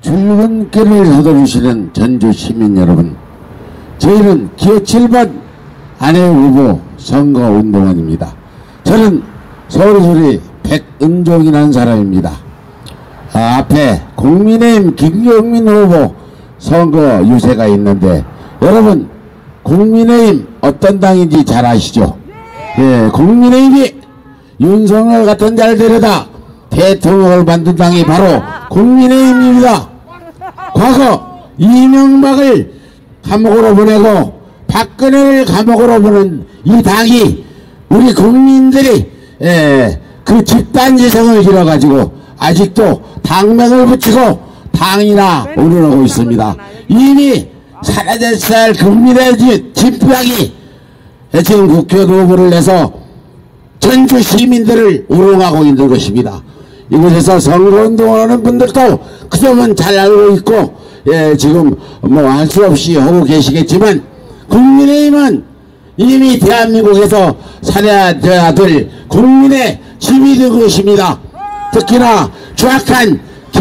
출근길을 서두르시는 전주 시민 여러분, 저희는 기호 7번 안혜욱 선거운동원입니다. 저는 서울소리 백은종이라는 사람입니다. 앞에 국민의힘 김경민 후보 선거 유세가 있는데, 여러분 국민의힘 어떤 당인지 잘 아시죠? 예, 국민의힘이 윤석열 같은 자를 데려다 대통령을 만든 당이 바로 국민의힘입니다. 과거 이명박을 감옥으로 보내고 박근혜를 감옥으로 보낸 이 당이 우리 국민들이 그 집단지성을 길어가지고 아직도 당명을 붙이고 당이나 운운하고 있습니다. 이미 사라졌어야 할 국민의 진표약이 지금 국회의원 후보를 내서 전주 시민들을 우롱하고 있는 것입니다. 이곳에서 선거운동을 하는 분들도 그 점은 잘 알고 있고, 지금 뭐 할 수 없이 하고 계시겠지만, 국민의힘은 이미 대한민국에서 살아야 될 국민의 짐이 된 것입니다. 특히나 추악한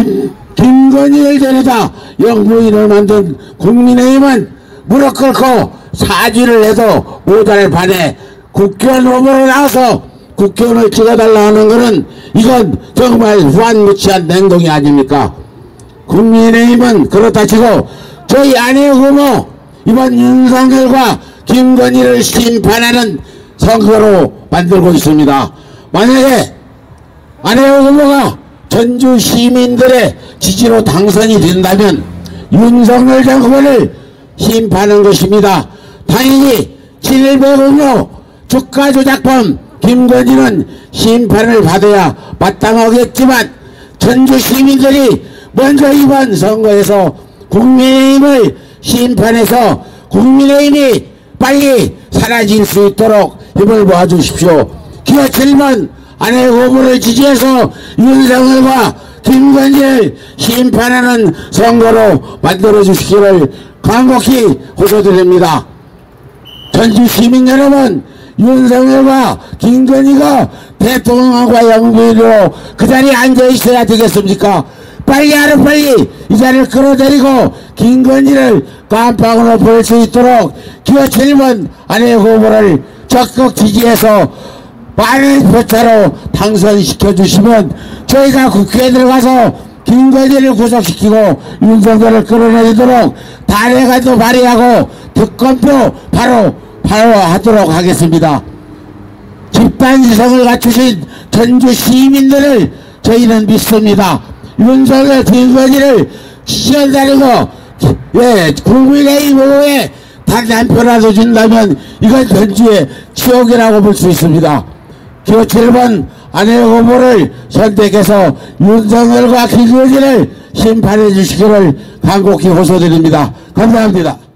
김건희를 데려다 영부인을 만든 국민의힘은 무릎 꿇고 사죄를 해도 모자를 반해 국회의원 후보로 나와서 국회의원을 찍어달라 하는 것은 이건 정말 후한무치한 행동이 아닙니까? 국민의힘은 그렇다 치고 저희 안혜욱 후보 이번 윤석열과 김건희를 심판하는 선거로 만들고 있습니다. 만약에 안혜욱 후보가 전주 시민들의 지지로 당선이 된다면 윤석열 전 후보를 심판하는 것입니다. 당연히 700억로 주가 조작범 김건희는 심판을 받아야 마땅하겠지만, 전주 시민들이 먼저 이번 선거에서 국민의힘을 심판해서 국민의힘이 빨리 사라질 수 있도록 힘을 모아주십시오. 기호 7번 안혜욱 후보를 지지해서 윤석열과 김건희를 심판하는 선거로 만들어주시기를 간곡히 호소드립니다. 전주 시민 여러분, 윤석열과 김건희가 대통령과 영부인으로 그 자리에 앉아있어야 되겠습니까? 빨리 하루빨리 이 자리를 끌어내리고 김건희를 깜빵으로 볼 수 있도록 기호 7번 안혜욱 후보를 적극 지지해서 많은 표차로 당선시켜 주시면 저희가 국회에 들어가서 김건희를 구속시키고 윤석열을 끌어내리도록 탄핵안도 발의하고 특검도 바로 하도록 하겠습니다. 집단지성을 갖추신 전주 시민들을 저희는 믿습니다. 윤석열 김건희를 시연다리고 국민의힘 후보에 단 한 표라도 준다면 이건 전주의 치욕이라고 볼 수 있습니다. 기호 7번 안혜욱 후보를 선택해서 윤석열과 김건희를 심판해 주시기를 간곡히 호소드립니다. 감사합니다.